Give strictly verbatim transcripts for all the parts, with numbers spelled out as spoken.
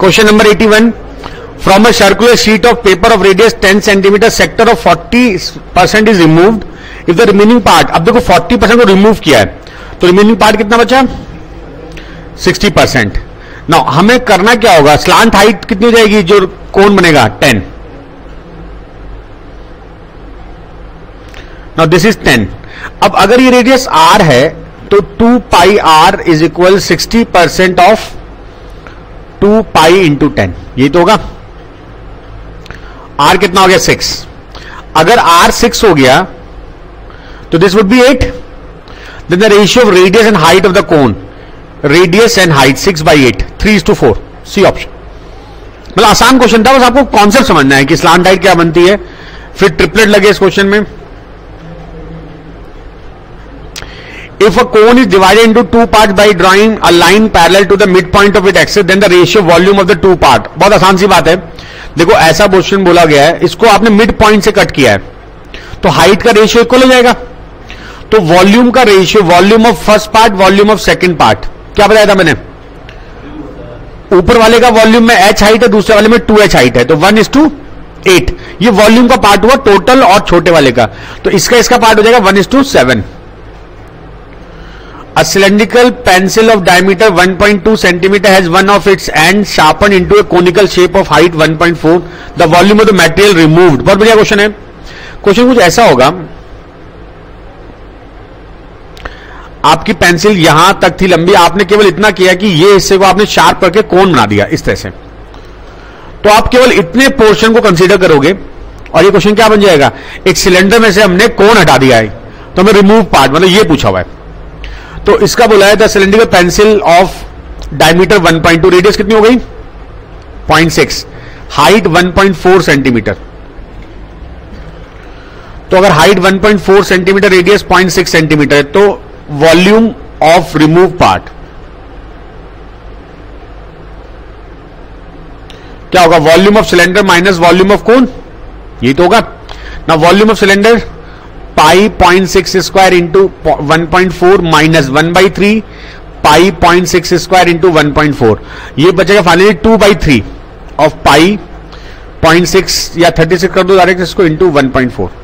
Question number eighty one, from a circular sheet of paper of radius ten centimetre sector of forty percent is removed, if the remaining part, अब देखो forty percent को remove किया है तो remaining part कितना बचा, sixty percent. Now हमें करना क्या होगा, स्लांट हाइट कितनी हो जाएगी जो कोण बनेगा, ten. Now this is ten. अब अगर ये रेडियस आर है तो two pi r is equal sixty percent of two pi into ten, ये तो होगा। आर कितना हो गया, सिक्स। अगर आर सिक्स हो गया तो this would be eight. Then the ratio of radius and height of the cone, radius and height six by eight, three is to four, C option. मतलब आसान क्वेश्चन था, बस आपको कॉन्सेप्ट समझना है कि स्लांट हाइट क्या बनती है। फिर ट्रिपलेट लगे इस क्वेश्चन में। If a cone is divided into two parts by drawing a line parallel to the midpoint of its axis, then the ratio volume of the two part, बहुत आसान सी बात है। देखो ऐसा क्वेश्चन बोला गया है, इसको आपने मिड पॉइंट से कट किया है तो हाइट का रेशियो इक्वल हो जाएगा। तो वॉल्यूम का ratio, volume of first part, volume of second part, क्या बताया था मैंने, ऊपर वाले का वॉल्यूम में एच हाइट है, दूसरे वाले में टू एच हाइट है, तो वन इज टू एट। ये वॉल्यूम का पार्ट हुआ टोटल और छोटे वाले का, तो इसका इसका पार्ट हो जाएगा one is to seven. A cylindrical pencil of diameter one point two centimeter has one of its ends sharpened into a conical shape of height one point four. The volume of the material removed. बहुत बढ़िया question है। Question कुछ ऐसा होगा, आपकी pencil यहां तक थी लंबी, आपने केवल इतना किया कि ये हिस्से को आपने शार्प करके कोन बना दिया इस तरह से, तो आप केवल इतने पोर्शन को कंसीडर करोगे और ये क्वेश्चन क्या बन जाएगा, एक सिलेंडर में से हमने कोन हटा दिया है तो हमें रिमूव पार्ट, मतलब ये पूछा हुआ है। तो इसका बोला है the cylindrical pencil of diameter one point two, radius कितनी हो गई point six, height one point four centimetre. तो अगर height one point four centimetre, radius point six centimetre है, तो वॉल्यूम ऑफ रिमूव पार्ट क्या होगा, volume of cylinder minus volume of cone, ये तो होगा ना। Volume of cylinder pi point six square into one point four minus one by three pi point six square into one point four, ये बचेगा finally two by three of pi point six या thirty six कर दो direct इसको into one point four,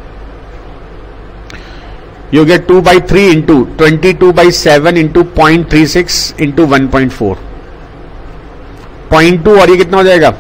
you get two by three into twenty two by seven into point three six into one point four, point two, और ये कितना हो जाएगा।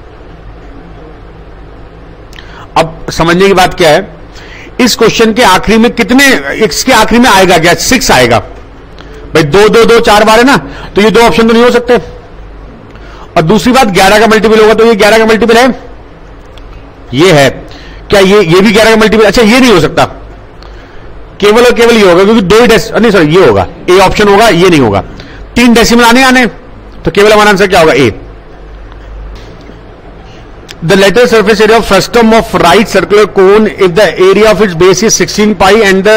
अब समझने की बात क्या है, इस क्वेश्चन के आखिरी में कितने, इसके आखिरी में आएगा क्या, सिक्स आएगा भाई, दो दो दो चार बार है ना, तो ये दो ऑप्शन तो नहीं हो सकते। और दूसरी बात, ग्यारह का मल्टीपल होगा तो ये ग्यारह का मल्टीपल है, ये है क्या, ये ये भी ग्यारह का मल्टीपल, अच्छा ये नहीं हो सकता, केवल और केवल ये होगा क्योंकि दो ही डेस, नहीं सॉरी ये होगा, ए ऑप्शन होगा, ये नहीं होगा। तीन डेसिमल आने आने तो केवल हमारा आंसर क्या होगा, ए। The lateral surface area of frustum of right circular cone, if the area of its base is sixteen pi and the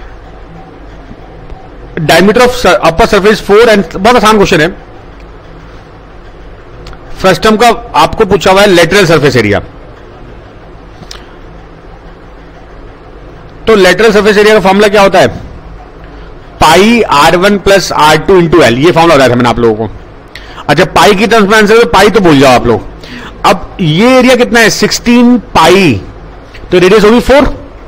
diameter of upper surface four, and बहुत आसान क्वेश्चन है। फ्रस्टम का आपको पूछा हुआ है लेटरल सरफेस एरिया, तो lateral surface area का फॉर्मूला क्या होता है, pi are one plus are two into l, ये फॉर्मूला बताया था मैंने आप लोगों को। अच्छा पाई की टर्म्स में आंसर, पाई तो भूल जाओ आप लोग। अब ये एरिया कितना है, सिक्सटीन पाई, तो रेडियस होगी फोर,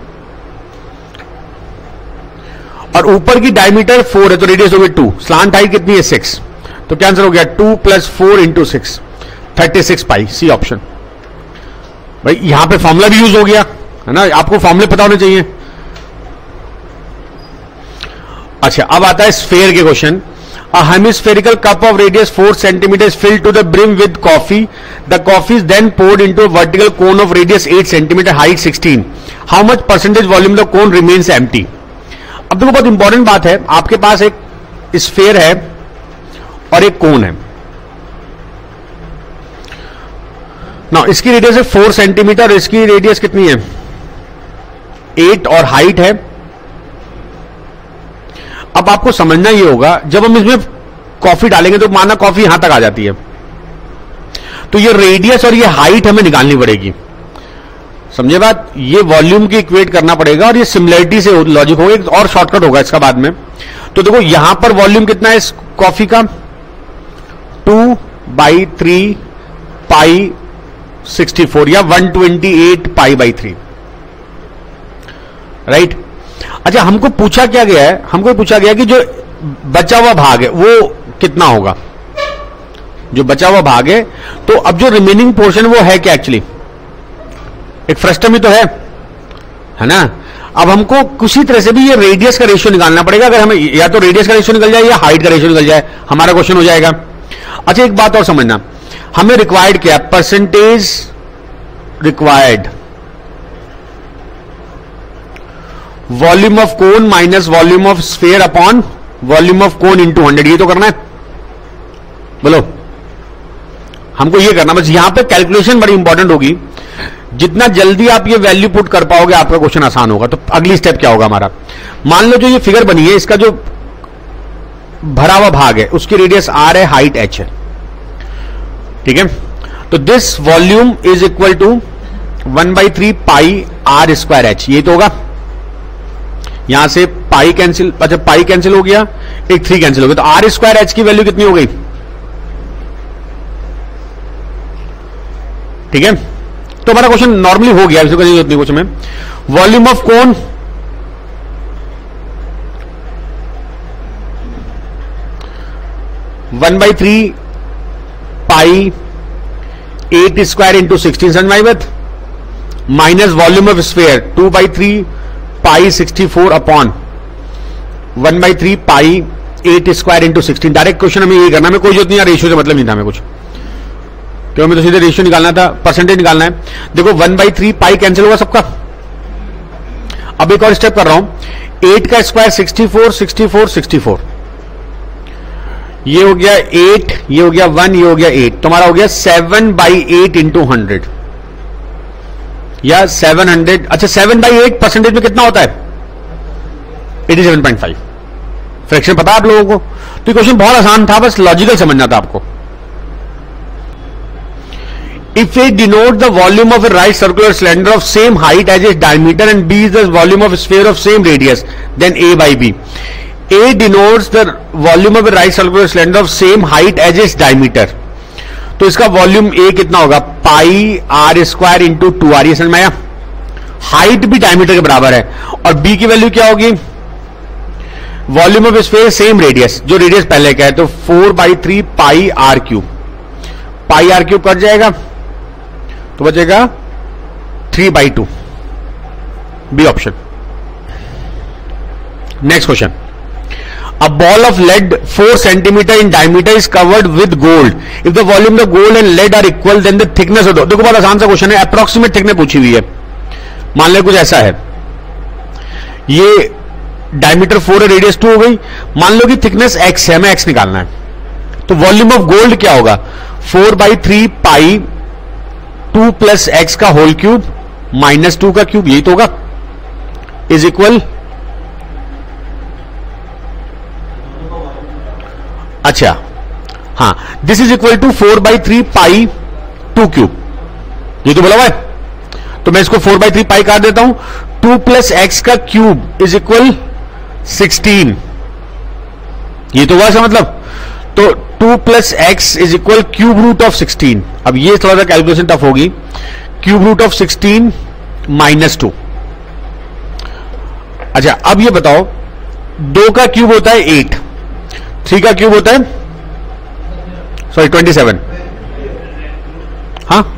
और ऊपर की डायमीटर फोर है तो रेडियस होगी टू, स्लांट हाइट कितनी है सिक्स, तो क्या आंसर हो गया two plus four into six, thirty six pi, c option. भाई यहां पे फॉर्मूला भी यूज हो गया है ना, आपको फॉर्मूले पता होने चाहिए। अच्छा अब आता है स्फेयर के question. A hemispherical cup of radius four centimeters filled to the brim with coffee. The coffee is then poured into a vertical cone of radius eight centimeter, height sixteen. How much percentage volume of the cone remains empty? अब देखो बहुत important बात है, आपके पास एक sphere है और एक कोन है ना, इसकी रेडियस है फोर सेंटीमीटर, इसकी रेडियस कितनी है एट और हाइट है। अब आपको समझना ये होगा, जब हम इसमें कॉफी डालेंगे तो माना कॉफी यहां तक आ जाती है, तो ये रेडियस और ये हाइट हमें निकालनी पड़ेगी, समझे बात, ये वॉल्यूम की इक्वेट करना पड़ेगा और ये सिमिलरिटी से लॉजिक होगा, और शॉर्टकट होगा इसका बाद में। तो देखो यहां पर वॉल्यूम कितना है इस कॉफी का, two by three pi sixty four या one twenty eight pi by three, right. अच्छा, हमको पूछा क्या गया है, हमको पूछा गया कि जो बचा हुआ भाग है वो कितना होगा, जो बचा हुआ भाग है। तो अब जो रिमेनिंग पोर्शन वो है क्या, एक्चुअली एक फ्रस्टम ही तो है, है ना। अब हमको किसी तरह से भी ये रेडियस का रेशियो निकालना पड़ेगा। अगर हमें या तो रेडियस का रेशियो निकल जाए या हाइट का रेशियो निकल जाए, हमारा क्वेश्चन हो जाएगा। अच्छा, एक बात और समझना, हमें रिक्वायर्ड क्या है, percentage required volume of cone minus volume of sphere upon volume of cone into hundred, ये तो करना है। बोलो, हमको ये करना, बस यहां पे कैलकुलेशन बड़ी इंपॉर्टेंट होगी। जितना जल्दी आप ये वैल्यू पुट कर पाओगे आपका क्वेश्चन आसान होगा। तो अगली स्टेप क्या होगा हमारा, मान लो जो ये फिगर बनी है, इसका जो भरा हुआ भाग है उसकी रेडियस आर है, हाइट एच है, ठीक है। तो this volume is equal to one by three pi are square h, ये तो होगा। यहां से पाई कैंसिल, अच्छा पाई कैंसिल हो गया, एक थ्री कैंसिल हो गया, तो आर स्क्वायर एच की वैल्यू कितनी हो गई, ठीक है। तो हमारा क्वेश्चन नॉर्मली हो गया, इसको जरूरत नहीं क्वेश्चन में। Volume of cone one by three pi eight square into sixteen समझ में with, minus volume of sphere two by three pi sixty four upon one by three pi eight square into sixteen. Direct question हमें ये करना, हमें कोई जरूरत नहीं, ratio से मतलब नहीं था हमें कुछ, क्यों हमें तो सीधे रेशियो निकालना था, परसेंटेज निकालना है। देखो one by three pi cancel होगा सबका। अब एक और स्टेप कर रहा हूं, एट का square sixty four, sixty four, sixty four, ये हो गया एट, ये हो गया वन, ये हो गया एट, तुम्हारा हो गया seven by eight into hundred या सेवन हंड्रेड। अच्छा, सेवन बाई एट परसेंटेज में कितना होता है, eighty seven point five. Fraction पता है आप लोगों को, तो क्वेश्चन बहुत आसान था, बस लॉजिकल समझना था आपको। If A denotes the volume of a right circular cylinder of same height as its diameter and B is the volume of a sphere of same radius, then A by B. A denotes the volume of a right circular cylinder of same height as its diameter. तो इसका volume A कितना होगा, pi are square into two r, ये समझ में आया। Height भी diameter के बराबर है, और B की वैल्यू क्या होगी, volume of sphere same radius, जो रेडियस पहले का है, तो four by three pi are cube, pi are cube cut जाएगा तो बचेगा three by two, b option. Next question, a ball of lead four centimetre in diameter is covered with gold, if the volume of gold and lead are equal then the thickness of the, देखो बहुत आसान सा question है, approximate thickness पूछी हुई है। मान ले कुछ ऐसा है, ये डायमीटर फोर है, रेडियस टू हो गई, मान लो कि थिकनेस एक्स है, हमें एक्स निकालना है, तो वॉल्यूम ऑफ गोल्ड क्या होगा, four by three pi two plus x का होल क्यूब माइनस टू का क्यूब, यही तो होगा, इज इक्वल, अच्छा हाँ, this is equal to four by three pi two cube, ये तो बोला हुआ है, तो मैं इसको फोर बाई थ्री पाई काट देता हूं, टू प्लस एक्स का क्यूब इज इक्वल सिक्सटीन, ये तो हुआ ऐसा मतलब, तो two plus x is equal cube root of sixteen. अब ये थोड़ा सा कैलकुलेशन टफ होगी, cube root of sixteen minus two. अच्छा, अब ये बताओ, दो का क्यूब होता है एट, थ्री का क्यूब होता है सॉरी ट्वेंटी सेवन, हाँ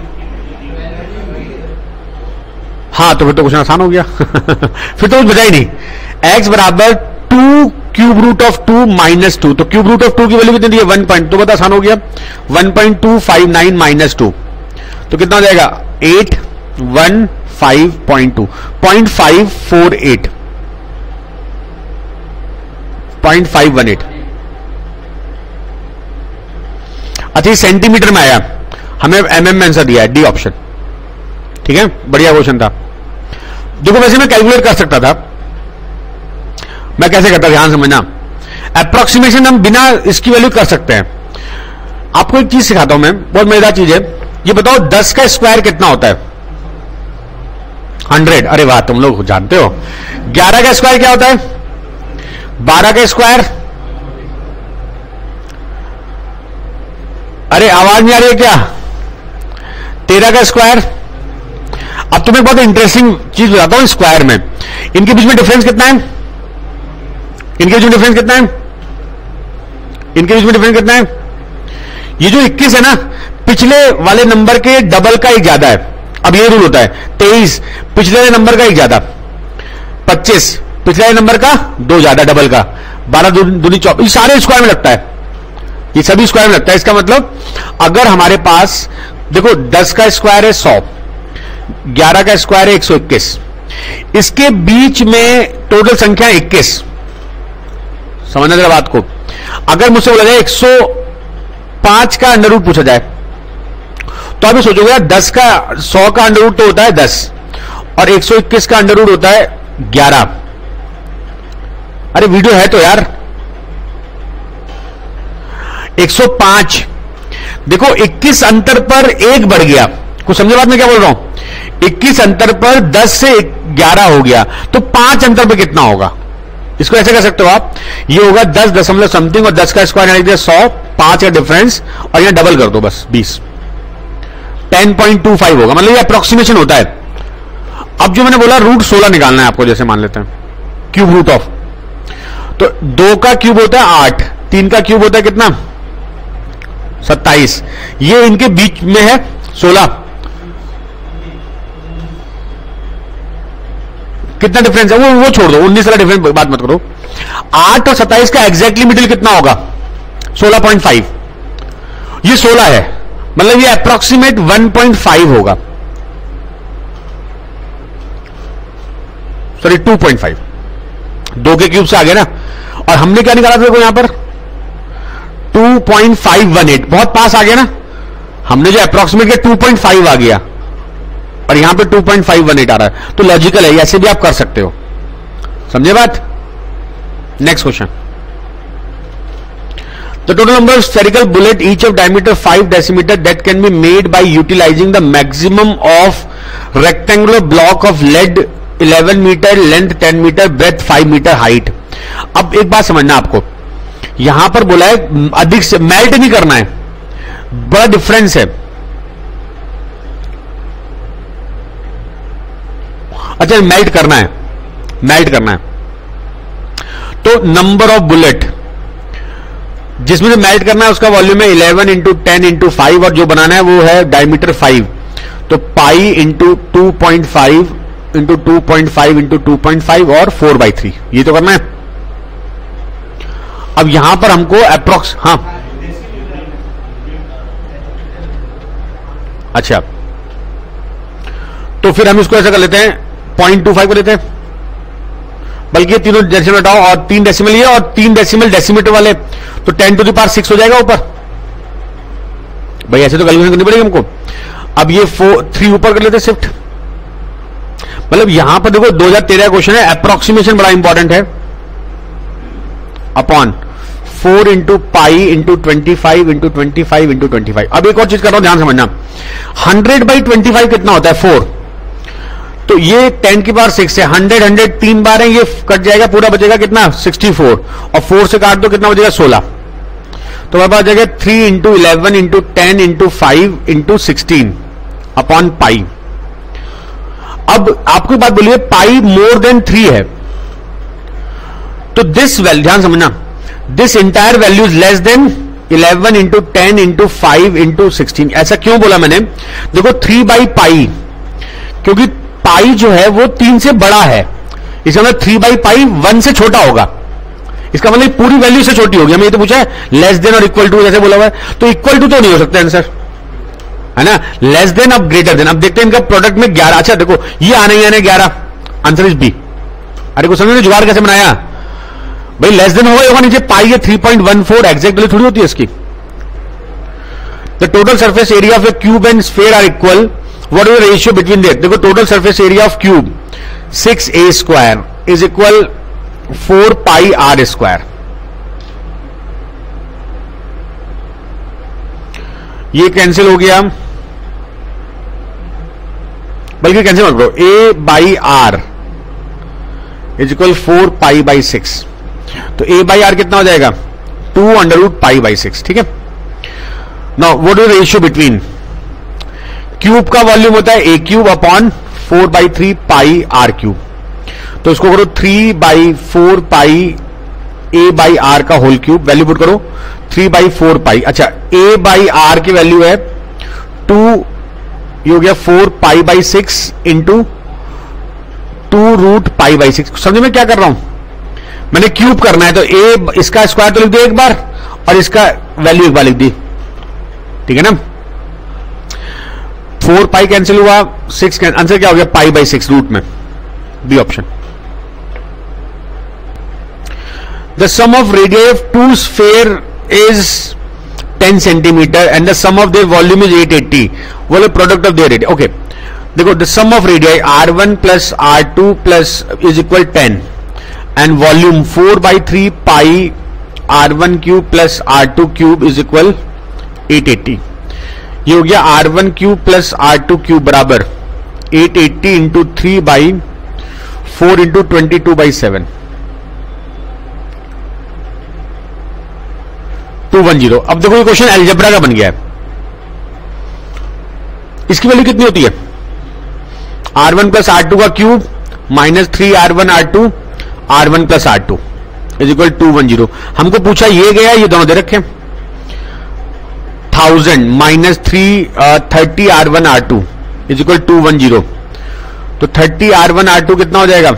हाँ, तो फिर तो क्वेश्चन आसान हो गया फिर तो कुछ बचा ही नहीं, एक्स बराबर two cube root of two minus two, तो क्यूब रूट ऑफ टू की वैल्यू कितनी दी है, वन पॉइंट, तो बता आसान हो गया, one point two five nine minus two, तो कितना हो जाएगा, eight one five point two, point five four eight, point five one eight. अच्छा, सेंटीमीटर में आया, हमें एमएम में आंसर दिया है, डी ऑप्शन, ठीक है, बढ़िया क्वेश्चन था। देखो वैसे मैं कैलकुलेट कर सकता था, मैं कैसे करता, ध्यान समझना, अप्रोक्सीमेशन हम बिना इसकी वैल्यू कर सकते हैं। आपको एक चीज सिखाता हूं मैं, बहुत मजेदार चीज है, ये बताओ दस का स्क्वायर कितना होता है, हंड्रेड, अरे वाह तुम लोग जानते हो। ग्यारह का स्क्वायर क्या होता है, बारह का स्क्वायर, अरे आवाज नहीं आ रही है क्या, तेरह का स्क्वायर। अब तुम्हें बहुत इंटरेस्टिंग चीज बताता हूं, स्क्वायर में इनके बीच में डिफरेंस कितना है, इनके बीच में डिफरेंस कितना है, इनके बीच में डिफरेंस कितना है, ये जो इक्कीस है ना, पिछले वाले नंबर के डबल का एक ज्यादा है। अब ये रूल होता है, तेईस पिछले वाले नंबर का एक ज्यादा, पच्चीस पिछले वाले नंबर का दो ज्यादा डबल का, बारह दूनी चौबीस, ये सारे स्क्वायर में लगता है, ये सभी स्क्वायर में लगता है। इसका मतलब अगर हमारे पास देखो दस का स्क्वायर है सौ, ग्यारह का स्क्वायर है एक सौ इक्कीस, इसके बीच में टोटल संख्या इक्कीस। समझना जरा बात को। अगर मुझसे बोला जाए एक सौ पांच का अंडर रूट पूछा जाए तो आप सोचोगे यार दस का सौ का अंडर रूट तो होता है दस और एक सौ इक्कीस का अंडर रूट होता है ग्यारह। अरे वीडियो है तो यार। एक सौ पांच देखो इक्कीस अंतर पर एक बढ़ गया, कुछ समझे बात मैं क्या बोल रहा हूं। इक्कीस अंतर पर दस से ग्यारह हो गया तो पांच अंतर पर कितना होगा, इसको ऐसे कर सकते हो आप, ये होगा दस दशमलव समथिंग और दस का स्क्वायर लिख दिया सौ, पांच का डिफरेंस और यहां डबल कर दो बस बीस, टेन पॉइंट टू फाइव होगा। मतलब ये अप्रोक्सीमेशन होता है। अब जो मैंने बोला रूट सोलह निकालना है आपको, जैसे मान लेते हैं क्यूब रूट ऑफ, तो दो का क्यूब होता है आठ, तीन का क्यूब होता है कितना सत्ताईस, ये इनके बीच में है सोलह। कितना डिफरेंस है वो वो छोड़ दो, उन्नीस का डिफरेंस बात मत करो। आठ और सत्ताईस का एग्जैक्टली मिडिल कितना होगा सोलह पॉइंट फाइव, ये सोलह है, मतलब ये अप्रोक्सीमेट वन पॉइंट फाइव होगा, सॉरी टू पॉइंट फाइव, दो के क्यूब से आ गया ना। और हमने क्या निकाला था देखो यहां पर two point five one eight, बहुत पास आ गया ना। हमने जो अप्रोक्सीमेट किया टू पॉइंट फाइव आ गया और यहां पे two point five one eight आ रहा है, तो लॉजिकल है, ऐसे भी आप कर सकते हो। समझे बात। Next question, the total number of spherical bullet each of diameter five decimetre that can be made by utilising the maximum of rectangular block of lead eleven metre, length ten metre, breadth five metre, height. अब एक बात समझना आपको, यहां पर बोला है अधिक से मेल्ट नहीं करना है, बड़ा डिफरेंस है। अच्छा मेल्ट करना है, मेल्ट करना है तो नंबर ऑफ बुलेट जिसमें से मेल्ट करना है उसका वॉल्यूम है eleven into ten into five, और जो बनाना है वो है डायमीटर फाइव, तो pi into two point five into two point five into two point five और फोर बाई थ्री, ये तो करना है। अब यहां पर हमको अप्रोक्स, हाँ अच्छा, तो फिर हम इसको ऐसा कर लेते हैं पॉइंट टू फाइव कर लेते हैं, बल्कि तीनों डेसिमल हटाओ और तीन डेसिमल ये और तीन डेसिमल डेसीमीटर वाले, तो ten to the power six हो जाएगा ऊपर। भाई ऐसे तो कैलकुलेशन करनी पड़ेगी हमको। अब ये फोर थ्री ऊपर कर लेते हैं शिफ्ट, मतलब यहां पर देखो दो हजार तेरह क्वेश्चन है, अप्रोक्सीमेशन बड़ा इंपॉर्टेंट है। Upon four into pi into twenty five into twenty five into twenty five. अब एक और चीज कर रहा हूं, ध्यान समझना, हंड्रेड बाई ट्वेंटी फाइव कितना होता है फोर, तो ये टेन की पावर सिक्स है, हंड्रेड हंड्रेड तीन बार है, ये कट जाएगा, पूरा बचेगा कितना सिक्सटी फोर, और फोर से काट दो कितना बचेगा सोलह, तो हमारे पास जाएगा three into eleven into ten into five into sixteen upon pi. अब आपको बात बोलिए पाई मोर देन थ्री है, तो दिस वैल्यू ध्यान समझना, this entire value is less than eleven into ten into five into sixteen. ऐसा क्यों बोला मैंने, देखो थ्री बाई पाई, क्योंकि पाई जो है वो तीन से बड़ा है, इसका मतलब थ्री बाई पाई वन से छोटा होगा, इसका मतलब पूरी वैल्यू से छोटी होगी। हमें ये तो पूछा है लेस देन और इक्वल टू जैसे बोला हुआ है, तो इक्वल टू तो नहीं हो सकता आंसर, है ना, लेस देन अब ग्रेटर देन। अब देखते हैं इनका प्रोडक्ट में ग्यारह, अच्छा देखो ये आने ही आने ग्यारह, आंसर इज बी। अरे को समझ जुगाड़ कैसे बनाया भाई, लेस देन होगा, होगा नीचे पाई है three point one four, exact value थोड़ी होती है इसकी। The total surface area of a cube and sphere are equal, what is the ratio between that. देखो total surface area of cube six a square is equal four pi are square, ये cancel हो गया, बल्कि cancel मत करो, a by are is equal four pi by six, तो a by r कितना हो जाएगा to under root pi by six, ठीक है। Now what is the ratio between cube का वॉल्यूम होता है a cube upon four by three pi are cube. तो इसको करो three by four pi a by r का होल क्यूब, वैल्यू पुट करो थ्री बाई फोर पाई। अच्छा, a by r की वैल्यू है टू, ये हो गया four pi by six into two root pi by six. समझे मैं क्या कर रहा हूं? मैंने क्यूब करना है तो ए इसका स्क्वायर तो लिख दिया एक बार और इसका वैल्यू एक बार लिख दी, ठीक है ना। फोर पाई कैंसिल हुआ, सिक्स आंसर क्या हो गया? पाई बाई सिक्स रूट में, b option. The sum of radius of two sphere is ten centimetre and the sum of their volume is eight eighty. वो product of their radius. Okay, देखो the sum of radius are one plus are two plus is equal ten and volume four by three pi are one cube plus are two cube is equal eight eighty. ये हो गया r one cube plus are two cube बराबर eight eighty into three by four into twenty two by seven, two one zero. अब देखो ये question algebra का बन गया है। इसकी वैल्यू कितनी होती है? R one plus are two का cube minus three r one r two r one plus are two is equal to one zero. हमको पूछा ये गया, ये दोनों दे रखे thousand minus three thirty r one r two is equal to one zero. तो thirty r one r two कितना हो जाएगा?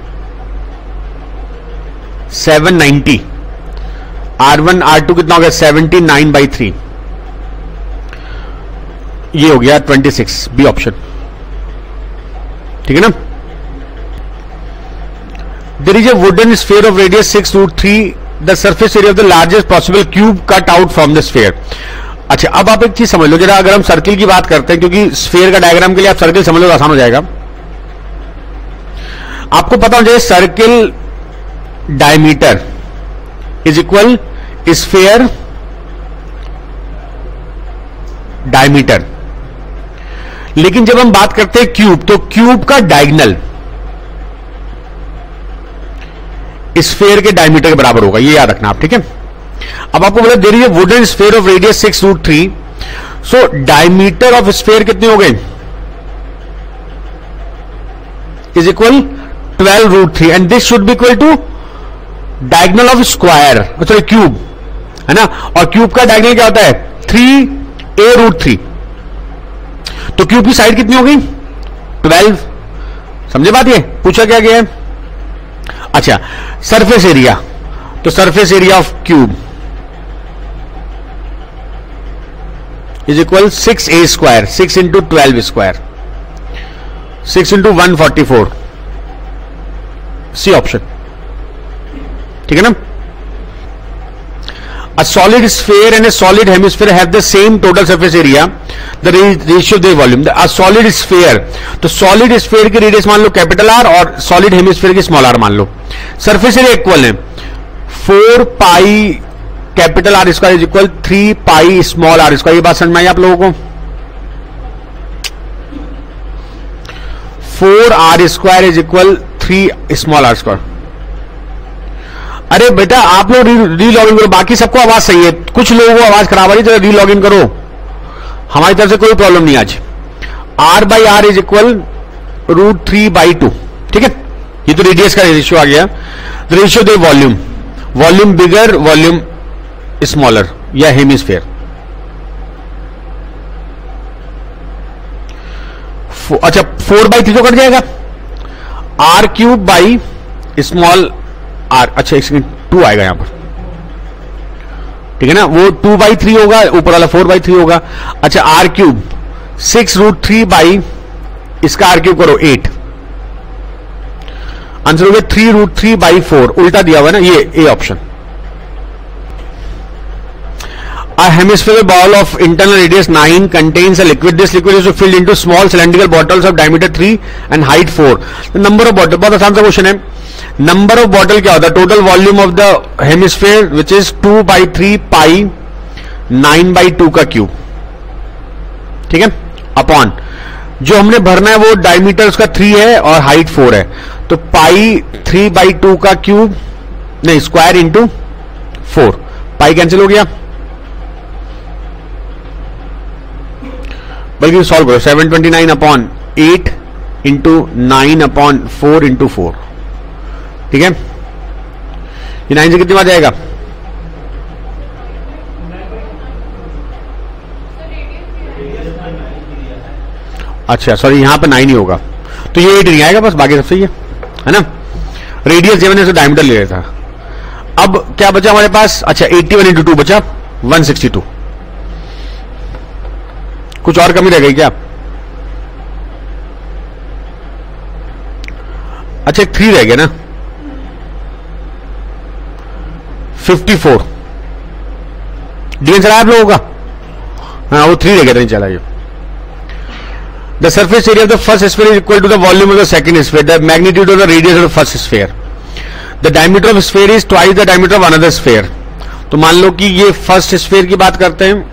Seven ninety. R one r two कितना हो गया? Seventy nine by three. ये हो गया ट्वेंटी सिक्स, बी ऑप्शन, ठीक है ना। There is a wooden sphere of radius six root three. The surface area of the largest possible cube cut out from the sphere. अच्छा, अब आप एक चीज समझ लो जरा। अगर हम सर्किल की बात करते हैं, क्योंकि स्फीयर का डायग्राम के लिए आप सर्किल समझ लो तो आसान हो जाएगा। आपको पता होना चाहिए circle diameter is equal sphere diameter. लेकिन जब हम बात करते हैं क्यूब, तो क्यूब का डायगोनल स्फीयर के डायमीटर के बराबर होगा, ये याद रखना आप, ठीक है। अब आपको बोला there is a wooden sphere of radius six root three, so diameter of sphere कितने हो गए? Is equal twelve root three and this should be equal to diagonal of square, sorry cube, है ना। और क्यूब का diagonal क्या होता है? Three a root three. तो क्यूब की साइड कितनी हो गई? ट्वेल्व। समझे बात? ये पूछा क्या गया है? अच्छा, सरफेस एरिया, तो surface area of cube is equal six a square, six into twelve square, six into one forty four, C option, ठीक है ना। A solid sphere and a solid hemisphere have the same total surface area, the ratio of their volume. A solid sphere, तो solid sphere की radius मान लो capital R और solid hemisphere की small R मान लो। सरफेस एरिया इक्वल है four pi capital R square is equal three pi small R square. ये बात समझ में आई आप लोगों को? Four R square is equal three small R square. अरे बेटा आप लोग री लॉग इन करो, बाकी सबको आवाज सही है, कुछ लोगों को आवाज खराब आ रही है, री लॉग इन करो, हमारी तरफ से कोई प्रॉब्लम नहीं आज। R by are is equal root three by two, ठीक है। ये तो रेडियस का रेशियो आ गया। रेशियो दे volume, volume bigger volume smaller या हेमिस्फीयर। अच्छा, फोर बाई थ्री तो कट जाएगा, R cube by small R. अच्छा एक सेकंड, टू आएगा यहां पर, ठीक है ना। वो टू बाई थ्री होगा, ऊपर वाला फोर बाई थ्री होगा। अच्छा, R cube six root three by इसका आर क्यूब करो एट, आंसर हो गया three root three by four. उल्टा दिया हुआ ना, ये A option. A hemispherical ball of internal radius nine contains a liquid. This liquid is filled into small cylindrical bottles of diameter three and height four. The number of bottle, बहुत आसान सा question है। Number of bottle क्या होता है? Total volume of the hemisphere which is two by three pi nine by two का cube, ठीक है, अपॉन जो हमने भरना है वो डायमीटर उसका थ्री है और हाइट फोर है, तो पाई थ्री बाई टू का क्यूब नहीं square into four. Pi cancel हो गया, बल्कि सॉल्व करो, seven twenty nine upon eight into nine upon four into four, ठीक है। ये नाइन से कितनी बार जाएगा? अच्छा सॉरी, यहां पे नाइन ही होगा, तो ये एट नहीं आएगा, बस बाकी सब सही है, है ना। रेडियस सेवन है, डायमीटर ले रहा था। अब क्या बचा हमारे पास? अच्छा एट्टी वन इंटू टू बचा वन सिक्सटी टू। कुछ और कमी रह गई क्या? अच्छा एक थ्री रह गया ना, फिफ्टी फोर। डी आंसर आया आप लोगों का? हाँ वो थ्री रह गया था, नहीं चला ये। The surface area of the first sphere is equal to the volume of the second sphere. The magnitude of the radius of the first sphere. The diameter of sphere is twice the diameter of another sphere. तो मान लो कि ये first sphere की बात करते हैं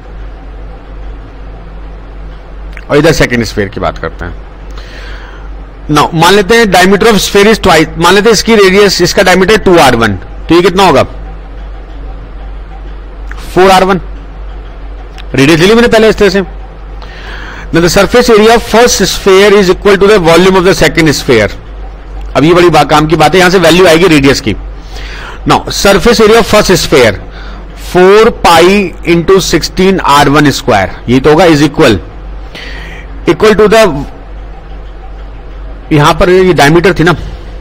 और इधर सेकंड स्फीयर की बात करते हैं। नाउ मान लेते हैं diameter of sphere is twice, मान लेते हैं इसकी रेडियस, इसका डायमीटर टू आर वन, तो ये कितना होगा? Four R one. रेडियस ले ली मैंने पहले इस तरह से। Now the surface area of first sphere is equal to the volume of the second sphere. अब ये बड़ी काम की बात है, यहां से वैल्यू आएगी रेडियस की। Now surface area of first sphere four pi into sixteen R one square, ये तो होगा is equal equal to the, यहां पर ये डायमीटर थी ना,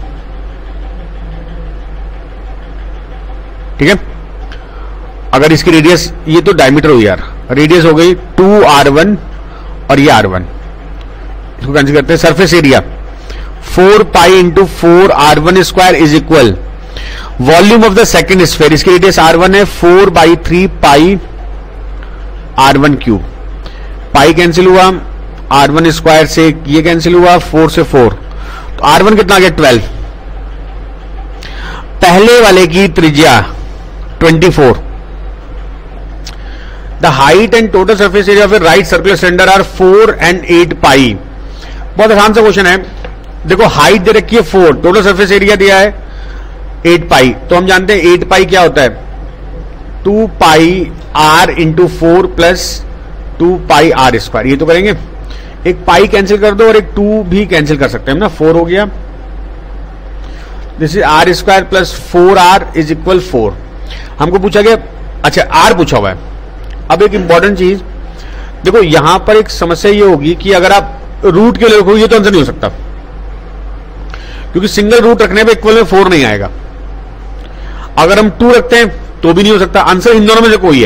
ठीक है। अगर इसकी रेडियस, ये तो डायमीटर हुई यार, रेडियस हो गई टू आर वन और ये आर वन, इसको कंसीडर करते हैं। Surface area four pi into four R one square is equal volume of the second sphere, इसकी रेडियस आर वन है, four by three pi are one cube. Pi cancel हुआ, R one square से ये cancel हुआ, four से four, तो are one कितना आ गया? ट्वेल्व। पहले वाले की त्रिज्या twenty four. The height and total surface area of a right circular cylinder are four and eight pi. बहुत आसान सा क्वेश्चन है। देखो हाइट दे रखी है फोर, टोटल सरफेस एरिया दिया है एट पाई, तो हम जानते हैं एट पाई क्या होता है? Two pi R into four plus two pi are square. ये तो करेंगे, एक पाई कैंसिल कर दो और एक टू भी कैंसिल कर सकते हैं ना, फोर हो गया। This is R square plus four R is equal four. हमको पूछा गया, अच्छा आर पूछा हुआ है। अब एक इंपॉर्टेंट चीज देखो, यहां पर एक समस्या ये होगी कि अगर आप रूट के लिए रखोगे तो आंसर नहीं हो सकता, क्योंकि सिंगल रूट रखने पे इक्वल में फोर नहीं आएगा। अगर हम टू रखते हैं तो भी नहीं हो सकता, आंसर इन दोनों में से कोई है,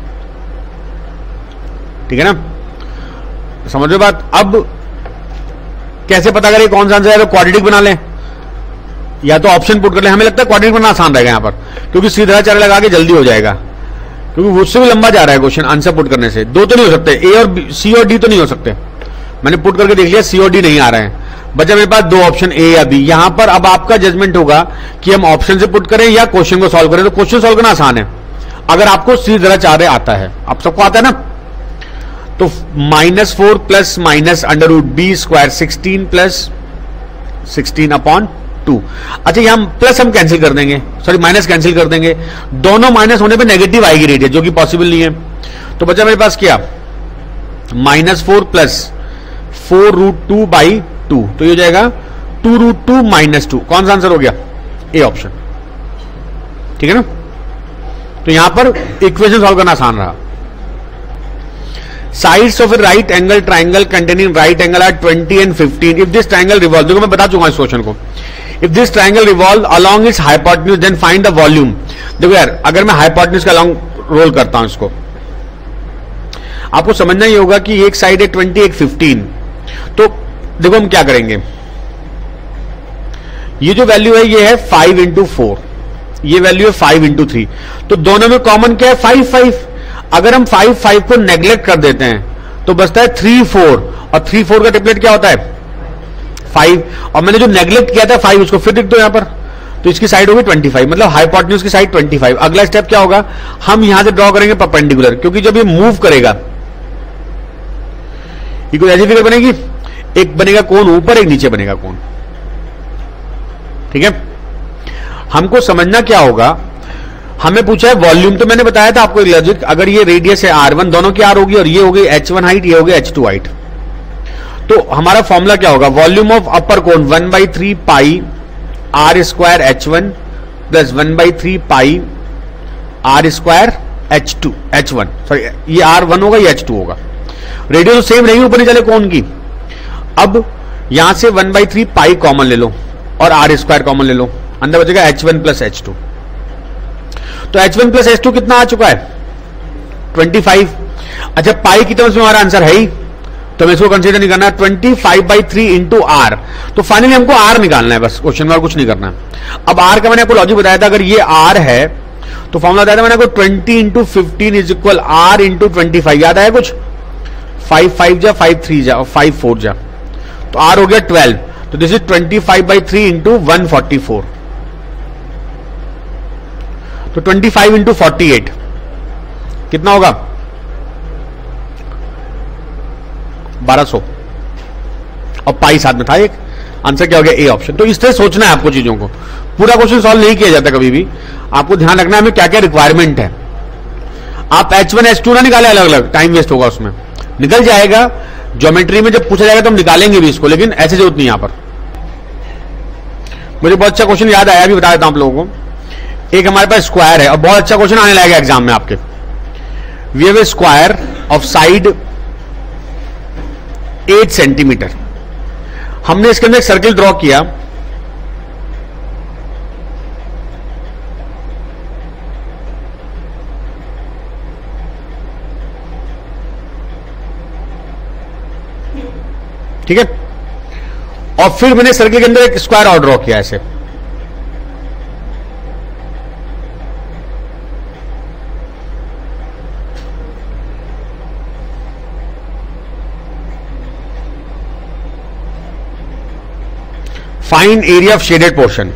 ठीक है ना, समझ रहे बात। अब कैसे पता करें कौन सा आंसर है? तो क्वाड्रेटिक बना लें या तो ऑप्शन पुट कर लें। हमें लगता है क्वाड्रेटिक बनना आसान रहेगा यहां पर, क्योंकि सीधा चार लगा के जल्दी हो जाएगा, क्योंकि उससे भी लंबा जा रहा है क्वेश्चन आंसर पुट करने से। दो तो नहीं हो सकते, ए और बी, सी और डी तो नहीं हो सकते। मैंने पुट करके देख लिया, सी और डी नहीं आ रहे हैं, बचा मेरे पास दो ऑप्शन ए या बी। यहां पर अब आपका जजमेंट होगा कि हम ऑप्शन से पुट करें या क्वेश्चन को सॉल्व करें। तो क्वेश्चन सॉल्व करना आसान है अगर आपको सी जरा चार आता है, आप सबको आता है ना। तो minus four plus minus under root B square sixteen plus sixteen upon two. अच्छा यहां प्लस हम कैंसिल कर देंगे, सॉरी माइनस कैंसिल कर देंगे, दोनों माइनस होने पे नेगेटिव आएगी रेडियस, जो कि पॉसिबल नहीं है। तो बचा मेरे पास क्या? Minus four plus four root two by two, तो ये हो जाएगा two root two minus two. कौन सा आंसर हो गया? ए ऑप्शन, ठीक है ना। तो यहां पर इक्वेशन सॉल्व करना आसान रहा। Sides of a right angle triangle containing right angle are twenty and fifteen. If this triangle revolves, देखो मैं बता चुका इस क्वेश्चन को। If this triangle revolves along its hypotenuse, then find the volume. देखो यार, अगर मैं hypotenuse का along रोल करता हूं इसको, आपको समझना ही होगा कि एक साइड है ट्वेंटी, एक फिफ्टीन। तो देखो हम क्या करेंगे, ये जो वैल्यू है ये है फाइव इंटू फोर, ये वैल्यू है फाइव इंटू थ्री, तो दोनों में कॉमन क्या है? Five five. अगर हम फाइव फाइव को नेग्लेक्ट कर देते हैं तो बचता है थ्री फोर, और थ्री फोर का ट्रिपलेट क्या होता है? फाइव। और मैंने जो नेग्लेक्ट किया था फाइव, उसको फिर लिख दो यहां पर, तो इसकी साइड होगी ट्वेंटी फाइव, मतलब हाइपोटेन्यूज की साइड ट्वेंटी फाइव। अगला स्टेप क्या होगा? हम यहां से ड्रॉ करेंगे परपेंडिकुलर, क्योंकि जब ये मूव करेगा ये कोई ऐसी फिगर बनेगी, एक बनेगा कोण ऊपर, एक नीचे बनेगा कोण, ठीक है। हमको समझना क्या होगा, हमें पूछा है वॉल्यूम, तो मैंने बताया था आपको लॉजिक, अगर ये रेडियस है आर वन, दोनों की आर होगी और ये होगी एच वन हाइट, ये होगी एच टू हाइट, तो हमारा फॉर्मूला क्या होगा, volume of upper cone one by three pi are square H one plus one by three pi are square H two H one sorry ये R one होगा, ये H two होगा। Radius तो same रहेगी ऊपर चले कोन की। अब यहां से one by three pi common ले लो और आर स्क्वायर कॉमन ले लो, अंदर बचेगा H one plus H two. तो H one plus H two कितना आ चुका है, ट्वेंटी फाइव। अच्छा पाई की टर्म्स में हमारा आंसर है ही, तो हमें इसको कंसीडर नहीं करना। Twenty five by three into R, तो फाइनली हमको आर निकालना है बस, क्वेश्चन में कुछ नहीं करना। अब आर का मैंने आपको लॉजिक बताया था, अगर ये आर है तो फॉर्मूला बताया था मैंने आपको twenty into fifteen is equal R into twenty five, याद आया कुछ, फाइव फाइव जा फाइव थ्री जा और फाइव फोर जा, तो आर हो गया ट्वेल्व। तो this is twenty five by three into one forty four, तो twenty five into forty eight कितना होगा, बारह सौ, और पाई साथ में था एक, आंसर क्या हो गया ए ऑप्शन। तो इस तरह सोचना है आपको चीजों को, पूरा क्वेश्चन सॉल्व नहीं किया जाता कभी भी, आपको ध्यान रखना है हमें क्या क्या रिक्वायरमेंट है। आप एच वन एच टू ना निकाले अलग अलग, टाइम वेस्ट होगा उसमें, निकल जाएगा ज्योमेट्री में जब पूछा जाएगा तो हम निकालेंगे भी इसको, लेकिन ऐसे जरूरत नहीं। यहां पर मुझे बहुत अच्छा क्वेश्चन याद आया, अभी बता देता हूं आप लोगों को। एक हमारे पास स्क्वायर है और बहुत अच्छा क्वेश्चन आने लगेगा एग्जाम में आपके। We have a square of side eight centimetre, हमने इसके अंदर एक सर्किल ड्रॉ किया, ठीक है, और फिर मैंने सर्किल के अंदर एक स्क्वायर और ड्रॉ किया ऐसे। Find area of shaded portion,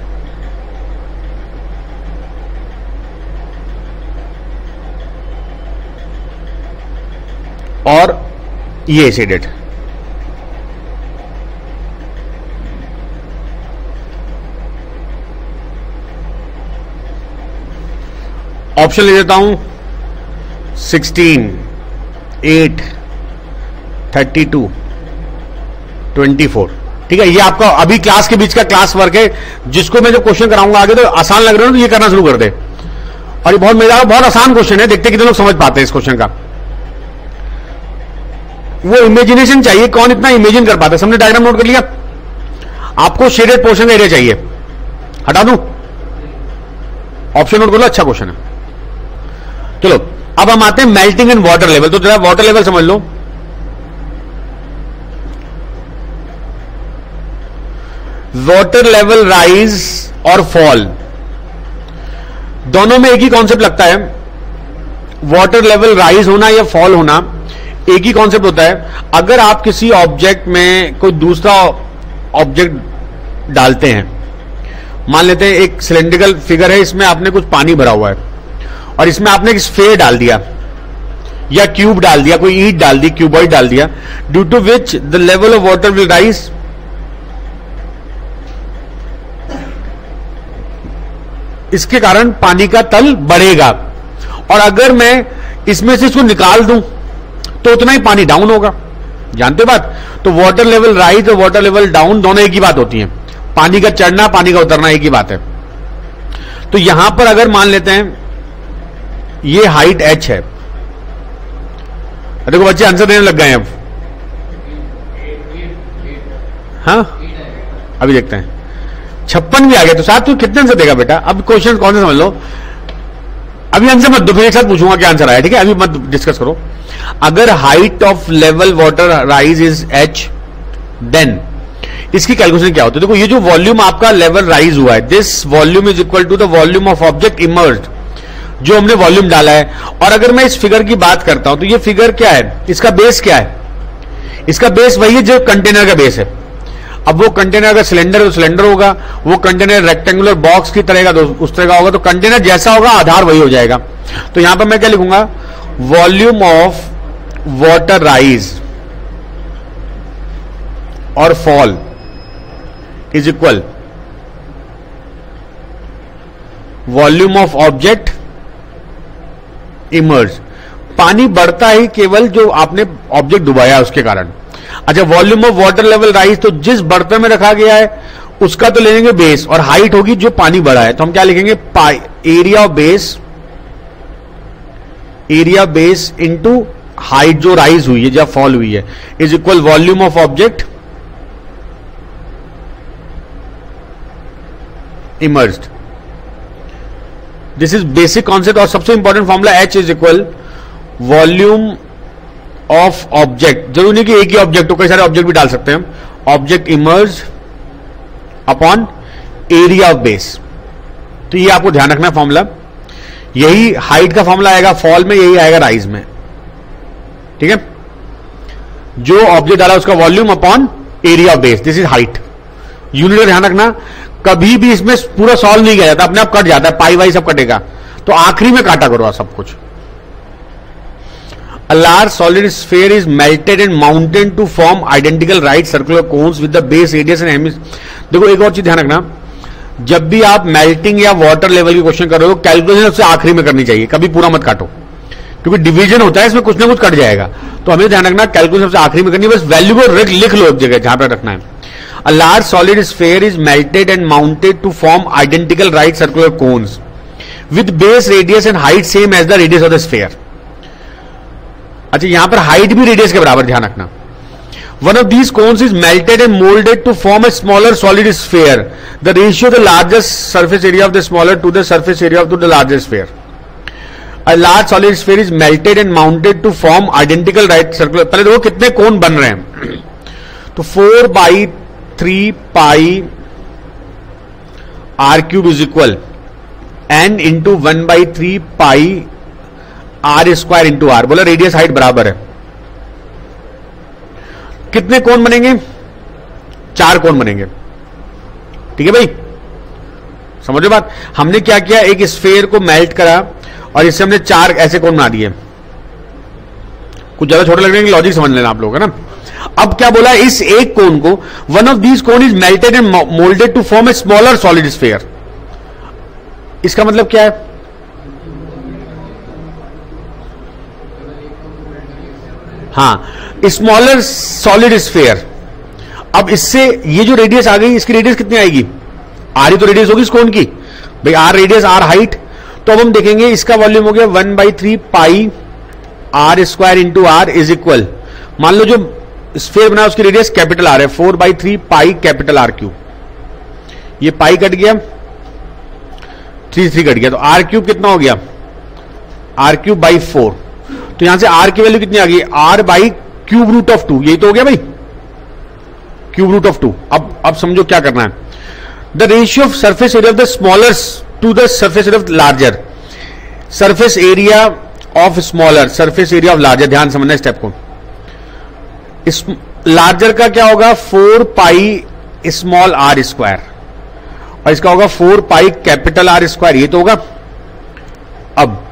और ये शेडेड, ऑप्शन ले देता हूं sixteen, eight, thirty two, twenty four, ठीक है। ये आपका अभी क्लास के बीच का क्लास वर्क है, जिसको मैं जो क्वेश्चन कराऊंगा आगे तो आसान लग रहा है तो ये करना शुरू कर दे। और ये बहुत मजेदार बहुत आसान क्वेश्चन है, देखते कितने लोग समझ पाते हैं इस क्वेश्चन का। वो इमेजिनेशन चाहिए, कौन इतना इमेजिन कर पाता है। सबने डायग्राम नोट कर लिया, आपको शेडेड पोर्शन का एरिया चाहिए, हटा दूं, ऑप्शन नोट कर लो, अच्छा क्वेश्चन है। चलो अब हम आते हैं मेल्टिंग इन वाटर लेवल। तो जरा वाटर लेवल समझ लो, वाटर लेवल राइज और फॉल दोनों में एक ही कॉन्सेप्ट लगता है। वाटर लेवल राइज होना या फॉल होना एक ही कॉन्सेप्ट होता है। अगर आप किसी ऑब्जेक्ट में कोई दूसरा ऑब्जेक्ट डालते हैं, मान लेते हैं एक सिलेंड्रिकल फिगर है, इसमें आपने कुछ पानी भरा हुआ है और इसमें आपने एक स्फेयर डाल दिया या क्यूब डाल दिया, कोई ईंट डाल दी, क्यूबॉइड डाल दिया, due to which the level of water will rise, इसके कारण पानी का तल बढ़ेगा। और अगर मैं इसमें से इसको निकाल दूं तो उतना ही पानी डाउन होगा, जानते हो बात। तो वाटर लेवल राइज और वाटर लेवल डाउन दोनों एक ही बात होती है, पानी का चढ़ना पानी का उतरना एक ही बात है। तो यहां पर अगर मान लेते हैं ये हाइट h है, देखो बच्चे आंसर देने लग गए हैं अब, हाँ अभी देखते हैं, छप्पन भी आ गया। तो साथ में कितने आंसर देगा बेटा। अब क्वेश्चन कौन से समझ लो, अभी आंसर मत दो, फिर एक साथ पूछूंगा क्या आंसर आया, ठीक है, अभी मत डिस्कस करो। अगर height of level water rise is h, then इसकी कैलकुलेशन क्या होती है। देखो ये जो वॉल्यूम आपका लेवल राइज हुआ है, this volume is equal to the volume of object emerged, जो हमने वॉल्यूम डाला है। और अगर मैं इस फिगर की बात करता हूं तो ये फिगर क्या है, इसका बेस क्या है, इसका बेस वही है जो कंटेनर का बेस है। अब वो कंटेनर का सिलेंडर तो सिलेंडर होगा, वो कंटेनर रेक्टेंगुलर बॉक्स की तरह का तो उस तरह का होगा, तो कंटेनर जैसा होगा आधार वही हो जाएगा। तो यहां पर मैं क्या लिखूंगा, वॉल्यूम ऑफ वाटर राइज और fall is equal volume of object emerge. पानी बढ़ता ही केवल जो आपने ऑब्जेक्ट डुबाया उसके कारण, अच्छा, volume of water level rise, तो जिस बर्तन में रखा गया है उसका तो ले लेंगे बेस, और हाइट होगी जो पानी बढ़ा है, तो हम क्या लिखेंगे, pi area of base, area base into height जो राइज हुई है, जब फॉल हुई है, is equal volume of object emerged. This is basic concept. और सबसे important formula H is equal volume of object, जरूरी नहीं कि एक ही ऑब्जेक्ट हो, कई सारे ऑब्जेक्ट भी डाल सकते हैं हम, object emerge upon area of base. तो ये आपको ध्यान रखना फॉर्मूला, यही हाइट का फॉर्मूला आएगा फॉल में, यही आएगा राइज में, ठीक है। जो ऑब्जेक्ट डाला उसका volume upon area of base, this is height. Unit का ध्यान रखना, कभी भी इसमें पूरा सॉल्व नहीं किया जाता, अपने आप कट जाता है, पाई वाई सब कटेगा, तो आखिरी में काटा करो सब कुछ। A large solid sphere is melted and mounted to form identical right circular cones with the base radius and hemispheric। देखो एक और चीज ध्यान रखना, जब भी आप मेल्टिंग या वाटर लेवल की क्वेश्चन कर रहे हो, कैलकुलेशन सबसे आखिरी में करनी चाहिए, कभी पूरा मत काटो, क्योंकि डिवीजन होता है इसमें, कुछ ना कुछ कट जाएगा, तो हमें ध्यान रखना कैलकुलेशन सबसे आखिरी में करनी है, बस वैल्यू को लिख लो एक जगह जहां पर रखना है। A large solid sphere is melted and mounted to form identical right circular cones with base radius and height same as the radius of the sphere। अच्छा, यहां पर हाइट भी रेडियस के बराबर, ध्यान रखना। One of these cones is melted and molded to form a smaller solid sphere. The ratio of the largest surface area of the smaller to the surface area of the larger sphere. A large solid sphere is melted and mounted to form identical right circular। पहले देखो कितने कोन बन रहे हैं, तो four by three pi are cube is equal N into one by three pi are square into R. बोला radius height बराबर है, कितने कोण बनेंगे, चार कोण बनेंगे, ठीक है भाई, समझो बात। हमने क्या किया, एक स्फेयर को मेल्ट करा और इससे हमने चार ऐसे कोण बना दिए, कुछ ज्यादा छोटे लग रहे हैं, लॉजिक समझ लेना आप लोग, है ना। अब क्या बोला, इस एक कोण को, one of these cone is melted and moulded to form a smaller solid sphere. इसका मतलब क्या है, हाँ, स्मॉलर सॉलिड स्फेयर। अब इससे ये जो रेडियस आ गई, इसकी रेडियस कितनी आएगी, आर ही तो रेडियस होगी इस कोण की भाई, आर रेडियस आर हाइट। तो अब हम देखेंगे इसका वॉल्यूम हो गया one by three pi are square into R is equal, मान लो जो स्फेयर बना उसकी रेडियस कैपिटल आर है, four by three pi capital R cube. ये पाई कट गया, थ्री थ्री कट गया, तो आर क्यूब कितना हो गया, आर क्यूब बाई फोर। तो यहां से आर की वैल्यू कितनी आ गई, R by cube root of two, यही तो हो गया भाई, क्यूब रूट ऑफ टू। अब अब समझो क्या करना है, the ratio of surface area of the smaller to the surface area of larger, surface area of smaller surface area of larger, ध्यान समझना स्टेप को। इस लार्जर का क्या होगा, four pi small R square, और इसका होगा four pi capital R square, ये तो होगा। अब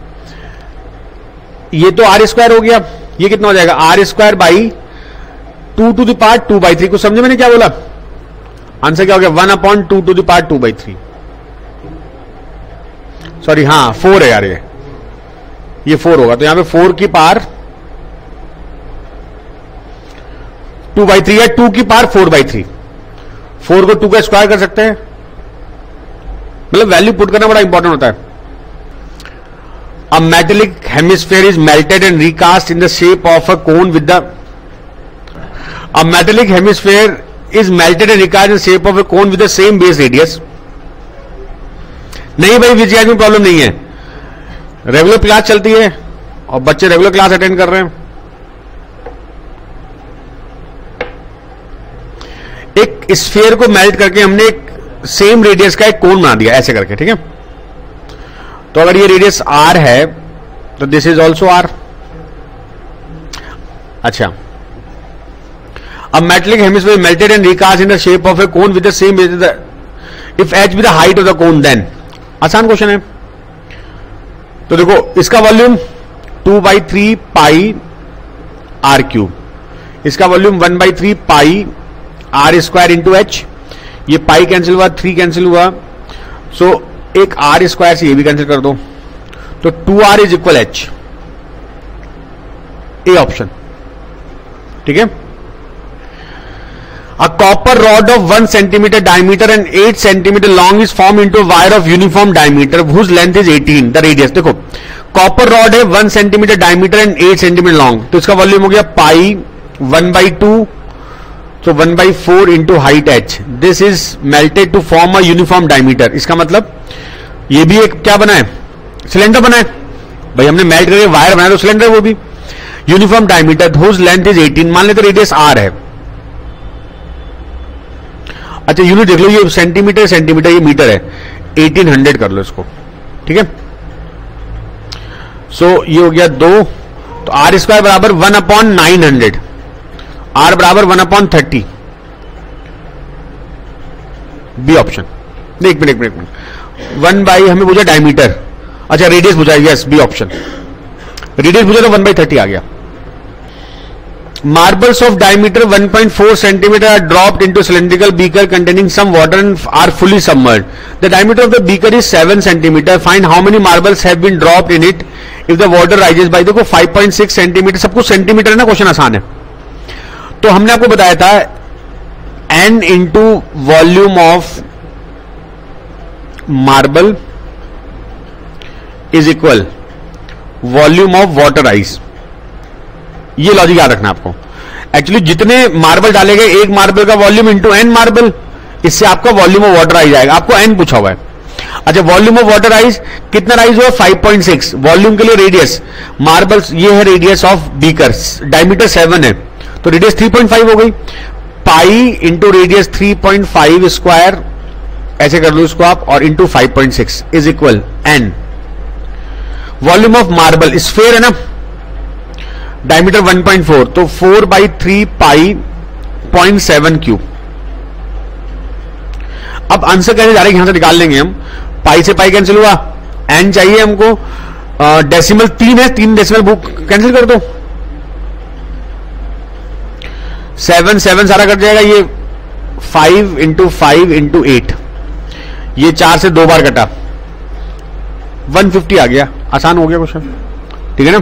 ये तो आर स्क्वायर हो गया, ये कितना हो जाएगा, R square by two to the power two by three. कुछ समझे मैंने क्या बोला, आंसर क्या हो गया, one upon two to the power two by three, sorry हाँ फोर है यार, ये ये फोर होगा, तो यहां पे फोर की पावर टू बाई थ्री है, टू की power four by three, four को टू का स्क्वायर कर सकते हैं, मतलब वैल्यू पुट करना बड़ा इंपॉर्टेंट होता है। A metallic hemisphere is melted and recast in the shape of a cone with the a metallic hemisphere is melted and recast in the shape of a cone with the same base radius। नहीं भाई विजय में problem नहीं है, regular class चलती है और बच्चे regular class attend कर रहे हैं। एक स्फीयर को मेल्ट करके हमने एक सेम रेडियस का एक कोन बना दिया ऐसे करके, ठीक है। तो अगर ये रेडियस आर है तो दिस इज ऑल्सो आर। अच्छा, अब metallic hemisphere melted and recast in the shape of a cone with the same if H with the height of the cone, then आसान क्वेश्चन है। तो देखो इसका volume two by three pi are cube, इसका volume one by three pi are square into H, ये pi cancel हुआ, three cancel हुआ, so so, एक आर स्क्वायर से ये भी कैंसिल कर दो, तो to are is equal H, A option, ठीक है। A copper rod of one centimeter diameter and eight centimeter long is formed into a wire of uniform diameter whose length is eighteen. The radius. देखो copper rod है one centimetre diameter and eight centimetre long, तो इसका volume हो गया pi one by two, तो one by four into height H. This is melted to form a uniform diameter. इसका मतलब ये भी एक क्या बना है, सिलेंडर बना है भाई. हमने मेल्ट करके वायर बनाया तो सिलेंडर, वो भी uniform diameter whose length is eighteen. मान लेते रेडियस आर है. अच्छा यूनिट देख लो, ये सेंटीमीटर सेंटीमीटर ये मीटर है, एटीन हंड्रेड कर लो इसको. ठीक है, सो so, ये हो गया दो, तो आर स्क्वायर बराबर one upon nine hundred, R बराबर one upon thirty. B option. एक मिनट एक मिनट वन बाई हमें पूछा डायमीटर, अच्छा रेडियस पूछा, यस बी ऑप्शन. रेडियस पूछा तो वन बाई थर्टी आ गया. Marbles of diameter one point four centimeter are dropped into cylindrical beaker containing some water and are fully submerged. The diameter of the beaker is seven centimeter. Find how many marbles have been dropped in it if the water rises by, देखो five point six centimeter, सब कुछ centimetre है ना, question आसान है. तो हमने आपको बताया था n into volume of marble is equal volume of water ice. ये लॉजिक याद रखना आपको. एक्चुअली जितने मार्बल डाले गए, एक मार्बल का वॉल्यूम इंटू एन मार्बल, इससे आपका वॉल्यूम ऑफ वाटर आइज आएगा. आपको एन पूछा हुआ है. अच्छा वॉल्यूम ऑफ वाटर आइज कितना राइज हुआ, फाइव पॉइंट सिक्स. वॉल्यूम के लिए रेडियस, मार्बल्स ये है radius of beakers, diameter seven है तो रेडियस थ्री पॉइंट फाइव हो गई. Pi into radius three point five square, ऐसे कर लो इसको आप, और into five point six is equal N. Volume of marble sphere है ना, डायमीटर वन पॉइंट फोर, तो four by three pi point seven cube. अब आंसर कैसे जा रहे हैं, यहां से निकाल लेंगे हम. पाई से पाई कैंसिल हुआ, एन चाहिए हमको, डेसिमल तीन है, तीन डेसिमल बुक कैंसिल कर दो, सेवन सेवन सारा कट जाएगा. ये five into five into eight, ये चार से दो बार कटा, वन फिफ्टी आ गया. आसान हो गया क्वेश्चन. ठीक है ना.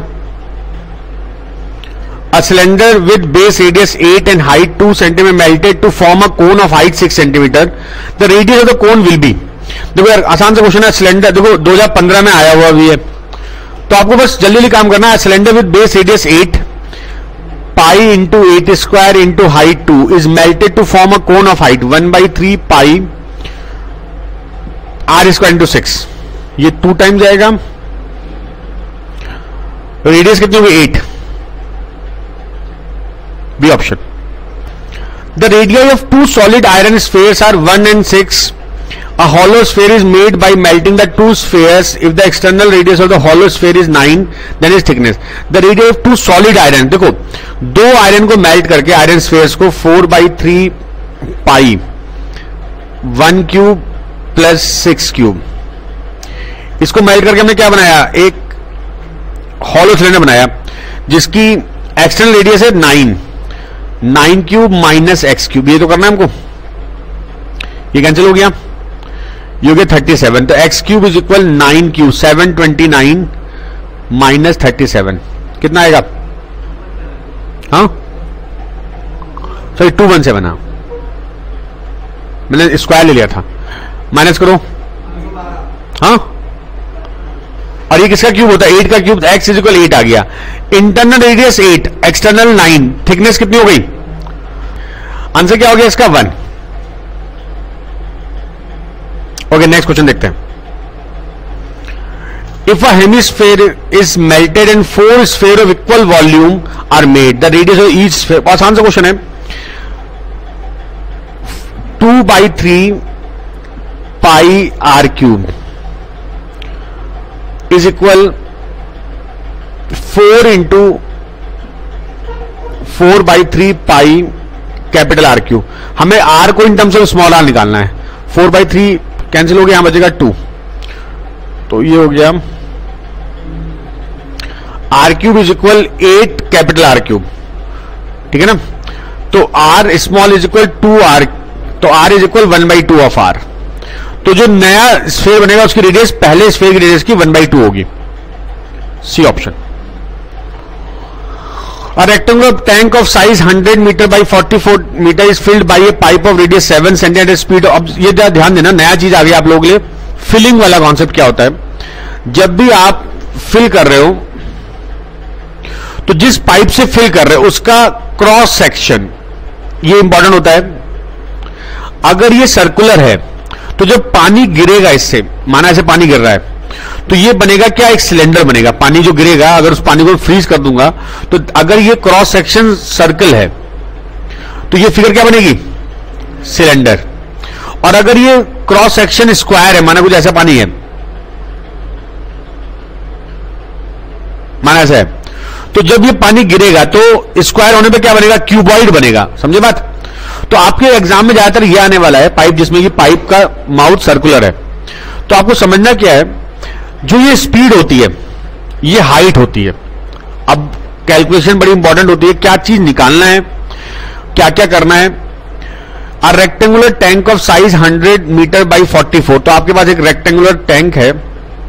A cylinder with base radius eight and height two centimeter melted to form a cone of height six centimeter. The radius of the cone will be. देखो यार आसान सा क्वेश्चन है. सिलेंडर देखो दो हज़ार पंद्रह में आया हुआ भी है, तो आपको बस जल्दी जल्दी काम करना है. Cylinder with base radius eight, pi into eight square into height two is melted to form a cone of height one by three pi are square into six. ये टू टाइम जाएगा. रेडियस कितनी होगी, eight. B option. The radii of two solid iron spheres are one and six. A hollow sphere is made by melting the two spheres. If the external radius of the hollow sphere is nine, then its thickness. The radii of two solid iron. देखो दो iron को melt करके iron spheres को four by three pi one cube plus six cube, इसको melt करके हमने क्या बनाया, एक हॉलो सिलेंडर बनाया जिसकी एक्सटर्नल रेडियस है nine. Nine cube minus X cube, ये तो करना है हमको. ये कैंसिल हो गया, ये हो गया थर्टी सेवन. तो X cube is equal nine cube, seven twenty nine minus thirty seven कितना आएगा, हाँ सॉरी टू वन सेवन. हाँ मैंने स्क्वायर ले लिया था, माइनस करो. हाँ और ये किसका क्यूब होता है, एट का cube, X is equal eight आ गया. Internal radius eight, external nine, thickness कितनी हो गई, आंसर क्या हो गया इसका, वन. ओके नेक्स्ट क्वेश्चन देखते हैं. If a hemisphere is melted and four sphere of equal volume are made, the radius of each sphere. आसान सा क्वेश्चन है. Two by three pi are cube is equal four into four by three pi capital R cube. हमें R को in terms of small R निकालना है. Four by three cancel हो गया, यहां बचेगा टू, तो ये हो गया R cube is equal eight capital R cube. ठीक है ना. तो R small is equal two R, तो R is equal one by two of R. तो जो नया स्फेयर बनेगा उसकी रेडियस पहले स्फेयर की रेडियस की वन बाई टू होगी. C option. A rectangular tank of size one hundred meter by forty-four meter is filled by a pipe of radius seven centimeter speed. अब ये ध्यान देना, नया चीज आ गया आप लोगों के लिए. फिलिंग वाला कॉन्सेप्ट क्या होता है? जब भी आप फिल कर रहे हो तो जिस पाइप से फिल कर रहे हो उसका क्रॉस सेक्शन ये इंपॉर्टेंट होता है. अगर ये सर्कुलर है तो जब पानी गिरेगा इससे, माना ऐसे पानी गिर रहा है, तो ये बनेगा क्या? एक सिलेंडर बनेगा. पानी जो गिरेगा, अगर उस पानी को फ्रीज कर दूंगा तो अगर ये क्रॉस सेक्शन सर्कल है तो ये फिगर क्या बनेगी? सिलेंडर. और अगर ये क्रॉस सेक्शन स्क्वायर है, माना कुछ ऐसा पानी है, माना ऐसा है, तो जब ये पानी गिरेगा तो स्क्वायर होने पे क्या बनेगा? क्यूबॉइड बनेगा. समझे बात? तो आपके एग्जाम में ज्यादातर ये आने वाला है, पाइप जिसमें कि पाइप का माउथ सर्कुलर है. तो आपको समझना क्या है, जो ये स्पीड होती है ये हाइट होती है. अब कैलकुलेशन बड़ी इंपॉर्टेंट होती है, क्या चीज निकालना है, क्या क्या करना है. A rectangular tank of size hundred metre by forty four. तो आपके पास एक रेक्टेंगुलर टैंक है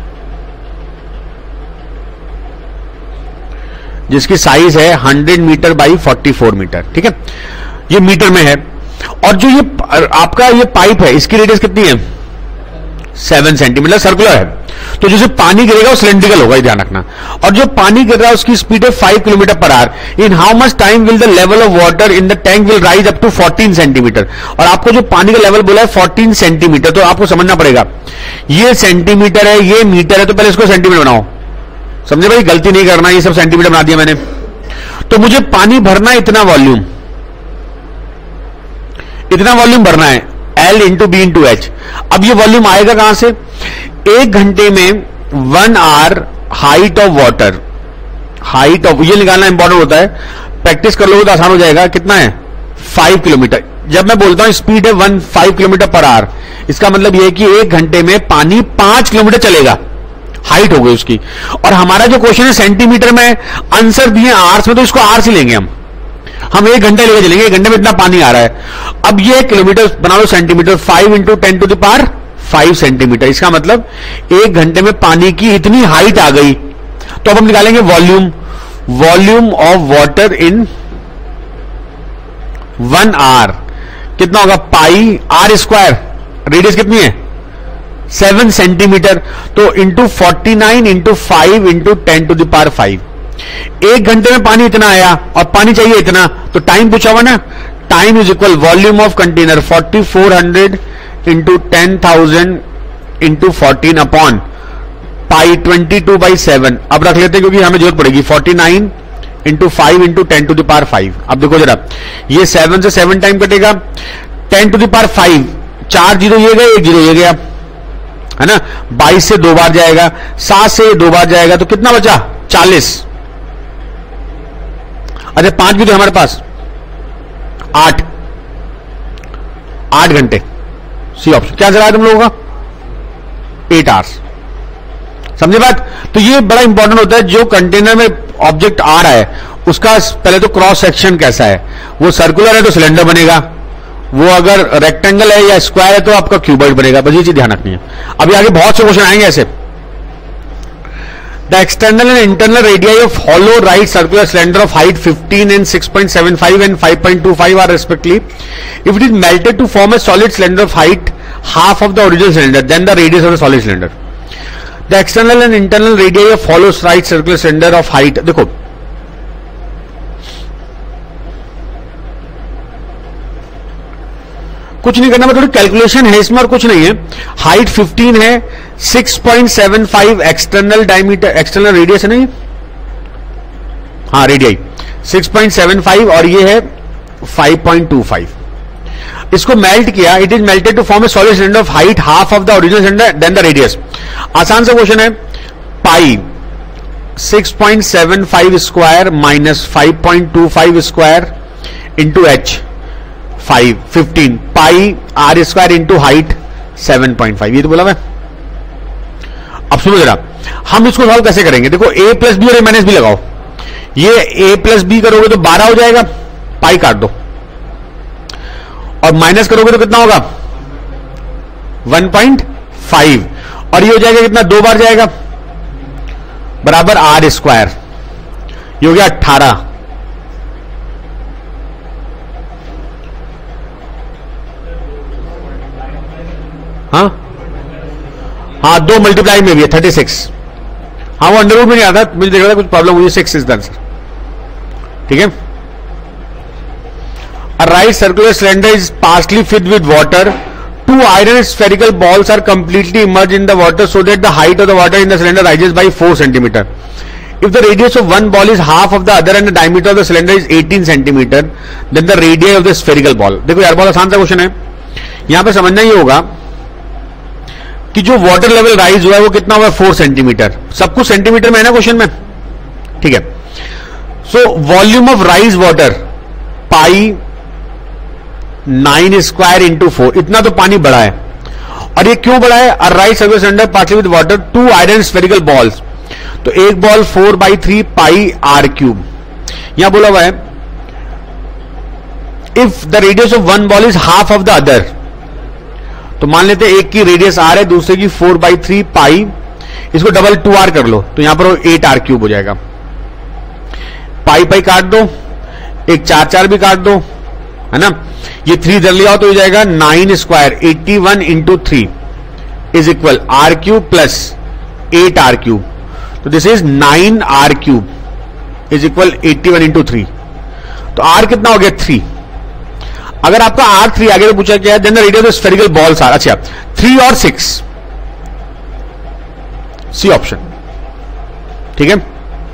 जिसकी साइज है hundred metre by forty four metre. ठीक है, ये मीटर में है. और जो ये आपका ये पाइप है इसकी रेडियस कितनी है? Seven centimetre. सर्कुलर है, तो जो पानी गिरेगा वो सिलेंड्रिकल होगा, ध्यान रखना. और जो पानी गिर रहा है उसकी स्पीड है five kilometre per hour. In how much time will the level of water in the tank will rise up to fourteen centimetre. और आपको जो पानी का लेवल बोला है फोर्टीन सेंटीमीटर, तो आपको समझना पड़ेगा ये सेंटीमीटर है, ये मीटर है, तो पहले इसको सेंटीमीटर बनाओ. समझे भाई? गलती नहीं करना, ये सब सेंटीमीटर बना दिया मैंने. तो मुझे पानी भरना है इतना वॉल्यूम, इतना वॉल्यूम भरना है, L into B into H. अब ये वॉल्यूम आएगा कहां से? एक घंटे में one hour height of water, height of ये निकालना इंपॉर्टेंट होता है. प्रैक्टिस कर लोगे तो आसान हो जाएगा. कितना है? Five kilometre. जब मैं बोलता हूं स्पीड है one five kilometre per hour, इसका मतलब यह है कि एक घंटे में पानी पांच किलोमीटर चलेगा. हाइट हो गई उसकी. और हमारा जो क्वेश्चन है सेंटीमीटर में आंसर दिए आर्स में, तो इसको आर से लेंगे हम हम एक घंटे लेके चलेंगे, एक घंटे में इतना पानी आ रहा है. अब ये किलोमीटर बना लो centimetre, five into ten to the power five centimetre. इसका मतलब एक घंटे में पानी की इतनी हाइट आ गई. तो अब हम निकालेंगे volume, volume of water in one hour. कितना होगा? Pi are square. रेडियस कितनी है? Seven centimetre. तो into forty nine into five into ten to the power five. एक घंटे में पानी इतना आया और पानी चाहिए इतना, तो टाइम पूछा हुआ ना. Time is equal volume of container forty four hundred into ten thousand into fourteen upon pi twenty two by seven. अब रख लेते क्योंकि हमें जरूरत पड़ेगी. Forty nine into five into ten to the power five. अब देखो जरा, ये सेवन से सेवन टाइम कटेगा, ten to the power five, चार जीरो ये गए, एक जीरो ये गया, है ना. बाईस से दो बार जाएगा, सात से दो बार जाएगा, तो कितना बचा? चालीस. अच्छा पांच भी तो हमारे पास, आठ आठ घंटे. C option. क्या चला है तुम लोगों का? Eight hours. समझे बात? तो ये बड़ा इंपॉर्टेंट होता है. जो कंटेनर में ऑब्जेक्ट आ रहा है उसका पहले तो क्रॉस सेक्शन कैसा है. वो सर्कुलर है तो सिलेंडर बनेगा, वो अगर रेक्टेंगल है या स्क्वायर है तो आपका क्यूबॉइड बनेगा. बस ये चीज ध्यान रखनी है. अभी आगे बहुत से क्वेश्चन आएंगे ऐसे. The external and internal radii of hollow right circular cylinder of height fifteen and six point seven five and five point two five are respectively. If it is melted to form a solid cylinder of height half of the original cylinder, then the radius of the solid cylinder. The external and internal radii of hollow right circular cylinder of height. देखो कुछ नहीं करना, थोड़ी calculation है इसमें और कुछ नहीं है. हाइट फिफ्टीन है, six point seven five external diameter, external radius है नहीं, हाँ radii six point seven five और ये है फाइव पॉइंट टू फाइव. इसको मेल्ट किया, it is melted to form a solid cylinder of height half of the original cylinder then the radius. आसान सा क्वेश्चन है. Pi six point seven five square minus five point two five square into H five fifteen pi are square into height seven point five. ये तो बोला मैं. अब सुनो जरा, हम इसको सॉल्व कैसे करेंगे. देखो ए प्लस बी और ए माइनस बी लगाओ. ये ए प्लस बी करोगे तो बारह हो जाएगा, पाई काट दो, और माइनस करोगे तो कितना होगा? One point five. और ये हो जाएगा कितना? दो बार जाएगा, बराबर आर स्क्वायर. ये हो गया अट्ठारह. हाँ, दो मल्टीप्लाई में भी है थर्टी सिक्स। हाँ, वो अंडर रूट में नहीं आता, मुझे देख रहा था कुछ प्रॉब्लम हुई, सिक्स इज द आंसर। ठीक है। A right circular cylinder is partially filled with water. Two iron spherical balls are completely immersed in the water so that the height of the water in the cylinder rises by four centimeter. If the radius of one ball is half of the other and the diameter of the cylinder is eighteen centimeter, then the radii of the spherical ball. देखो यार, बहुत आसान सा question है। यहां पे समझना ये होगा कि जो वाटर लेवल राइज हुआ है वो कितना हुआ, फोर सेंटीमीटर। सब कुछ सेंटीमीटर में है ना क्वेश्चन में। ठीक है। So volume of rise water pi nine square into four, इतना तो पानी बढ़ा है। और ये क्यों बढ़ा है? A right circular cylinder partly with water, two iron spherical balls, तो एक ball four by three pi are cube. यहां बोला हुआ है if the radius of one ball is half of the other, तो मान लेते हैं एक की रेडियस आर है, दूसरे की फोर बाई थ्री पाई, इसको डबल टू आर कर लो तो यहां पर एट आर क्यूब हो जाएगा। पाई पाई काट दो, एक चार चार भी काट दो, है ना। ये थ्री इधर ले आओ तो हो जाएगा nine square eighty one into three is equal R cube plus eight R cube, तो this is nine R cube is equal eighty one into three. तो आर कितना हो गया? थ्री। अगर आपका आर थ्री आगे तो पूछा क्या है, then the radius of spherical balls are, अच्छा थ्री और सिक्स, सी ऑप्शन। ठीक है।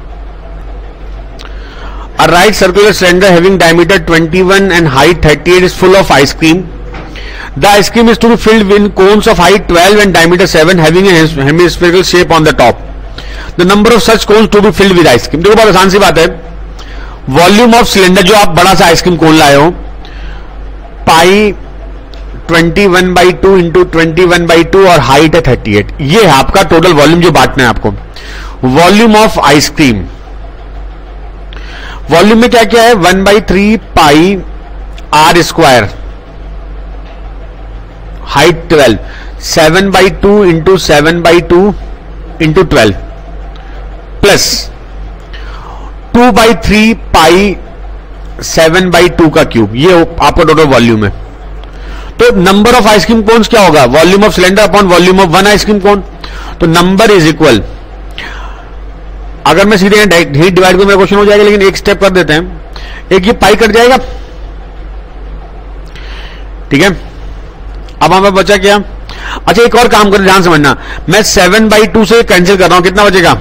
A right circular cylinder having diameter twenty-one and height thirty-eight is full of ice cream. The ice cream is to be filled in cones of height twelve and diameter seven having a hemispherical shape on the top. The number of such cones to be filled with ice cream. देखो बहुत आसान सी बात है। Volume of cylinder, जो आप बड़ा सा ice cream cone लाए हो, pi twenty one by two into twenty one by two और हाइट है थर्टी एट, ये है आपका टोटल वॉल्यूम जो बांटना है आपको। वॉल्यूम ऑफ आइसक्रीम, वॉल्यूम में क्या क्या है? One by three pi are square, height twelve, seven by two into seven by two into twelve plus two by three pi seven by two का cube, ये आपका टोटल वॉल्यूम है। तो number of ice cream cones क्या होगा? Volume of cylinder upon volume of one ice cream cone. तो number is equal, अगर मैं सीधे हीट डिवाइड को मेरा क्वेश्चन हो जाएगा, लेकिन एक स्टेप कर देते हैं, एक ये पाई कट जाएगा। ठीक है। अब हमें बचा क्या? अच्छा एक और काम करें, ध्यान समझना, मैं सेवन बाई टू से कैंसिल कर रहा हूं, कितना बचेगा?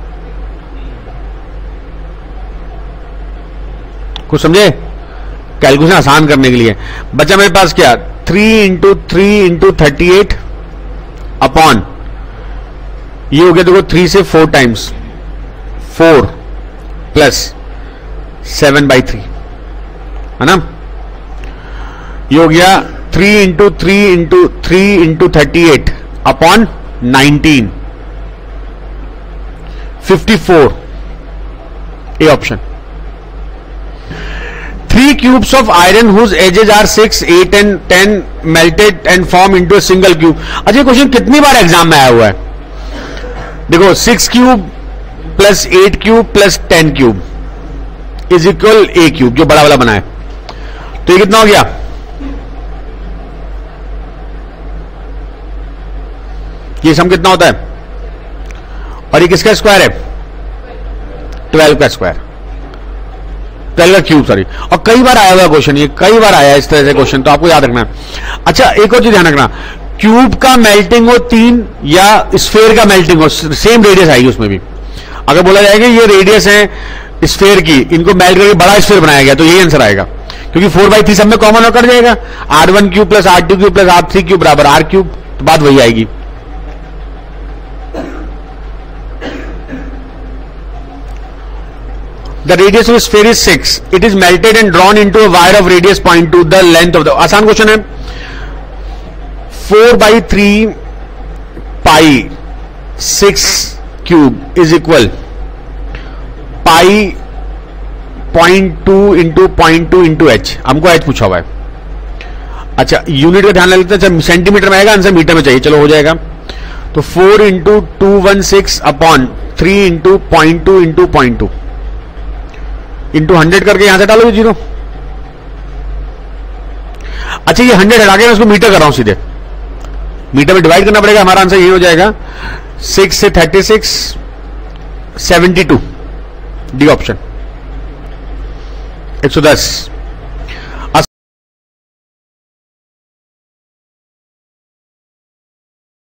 कुछ समझे? कैलकुलेशन आसान करने के लिए बचा मेरे पास क्या? Three into three into thirty eight upon, ये हो गया देखो थ्री से four times, four plus seven by three, है ना। ये हो गया three into three into three into thirty eight upon nineteen, fifty four, A option. Three cubes of iron whose edges are six eight and ten melted and form into a single cube. अच्छा question कितनी बार exam में आया हुआ है? देखो six cube plus eight cube plus ten cube is equal a cube, जो बड़ा वाला बना है। तो ये कितना हो गया? ये सम कितना होता है? और ये किसका स्क्वायर है? ट्वेल्व का स्क्वायर, ट्वेल्व का क्यूब सॉरी। और कई बार आया हुआ क्वेश्चन, ये कई बार आया इस तरह से क्वेश्चन, तो आपको याद रखना है। अच्छा एक और चीज ध्यान रखना, क्यूब का मेल्टिंग हो तीन या स्फेयर का मेल्टिंग हो, सेम रेडियस आएगी उसमें भी। अगर बोला जाएगा ये रेडियस है स्फेयर की, इनको मेल्ट करके बड़ा स्फेयर बनाया गया, तो यही आंसर आएगा, क्योंकि फोर बाई थ्री सब में कॉमन कर जाएगा। R one cube plus are two cube plus R three cube बराबर आर क्यूब, तो बात वही आएगी। The radius of a sphere is six. It is melted and drawn into a wire of radius zero point two the length of the, आसान question है। Four by three pi six cube is equal pi point two into point two into H, हमको H पूछा हुआ है। अच्छा unit का ध्यान लेते हैं, अच्छा सेंटीमीटर में आएगा आंसर, मीटर में चाहिए, चलो हो जाएगा। तो four into two one six upon three into point two into point two into hundred करके यहां से डालो जीरो। अच्छा ये हंड्रेड हटा के मैं उसको मीटर कर रहा हूं सीधे, मीटर में डिवाइड करना पड़ेगा, हमारा आंसर ये हो जाएगा सिक्स से thirty six seventy two, D option एक सौ दस।